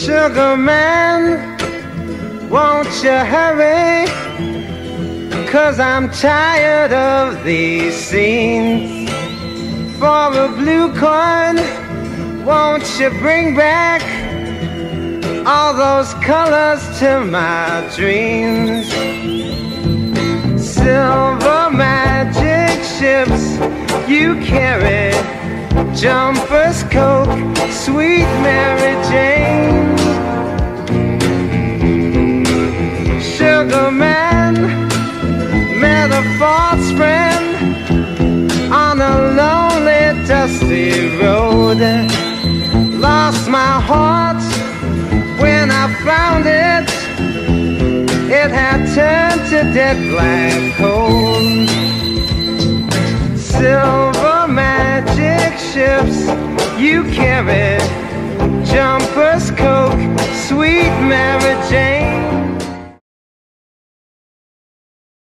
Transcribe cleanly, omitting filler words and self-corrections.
Sugar man, won't you hurry? 'Cause I'm tired of these scenes. For a blue coin, won't you bring back all those colors to my dreams? Silver magic ships you carry, jumpers, Coke, sweet Mary Jane. Sugar man met a false friend on a lonely, dusty road. Lost my heart when I found it. It had turned to dead black coal.